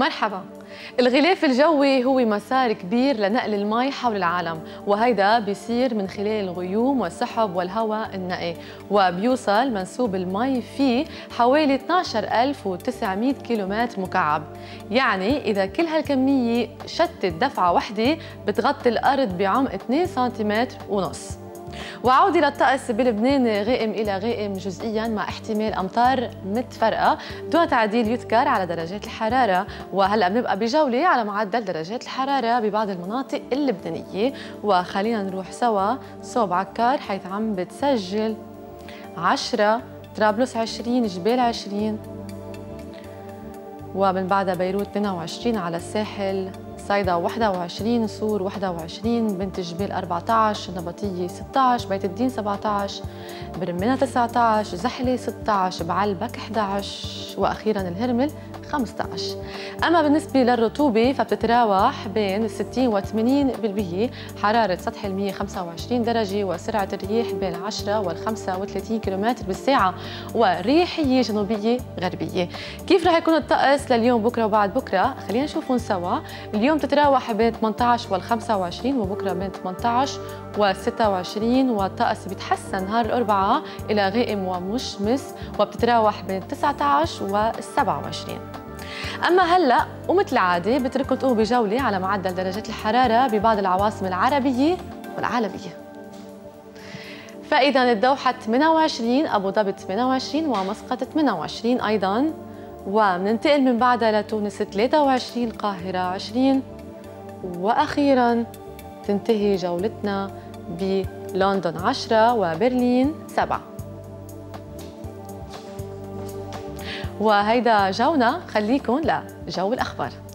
مرحبا. الغلاف الجوي هو مسار كبير لنقل المي حول العالم، وهيدا بيصير من خلال الغيوم والسحب والهواء النقي، وبيوصل منسوب المي فيه حوالي 12900 كيلومتر مكعب. يعني إذا كل هالكمية شتت دفعة وحدة بتغطي الأرض بعمق 2 سنتيمتر ونص. وعودة للطقس بلبنان غائم إلى غائم جزئياً مع احتمال أمطار متفرقة دون تعديل يذكر على درجات الحرارة. وهلأ بنبقى بجولة على معدل درجات الحرارة ببعض المناطق اللبنانية، وخلينا نروح سوا صوب عكار حيث عم بتسجل 10، طرابلس 20، جبال 20، ومن بعدها بيروت 22 على الساحل، صيدا 21، صور 21، بنت جبال 14، نبطية 16، بيت الدين 17، برمانة 19، زحلة 16، بعلبك 11، وأخيراً الهرمل 15. أما بالنسبة للرطوبة فبتتراوح بين 60 و 80%، حرارة سطح المياه 25 درجة، وسرعة الرياح بين 10 و 35 كيلومتر بالساعة، وريحية جنوبية غربية. كيف رح يكون الطقس لليوم بكرة وبعد بكرة؟ خلينا نشوفهم سوا. اليوم تتراوح بين 18 و 25، وبكرة بين 18 و 26، والطقس بيتحسن نهار الأربعاء إلى غائم ومشمس، وبتتراوح بين 19 و 27. أما هلأ ومثل العادة بترككم تقوموا بجولة على معدل درجات الحرارة ببعض العواصم العربية والعالمية. فإذا الدوحة 28، أبو ظبي 28، ومسقط 28 أيضاً، ومننتقل من بعدها لتونس 23، القاهرة 20، وأخيراً تنتهي جولتنا بلندن 10 وبرلين 7. وهيدا جونا، خليكن لجو الأخبار.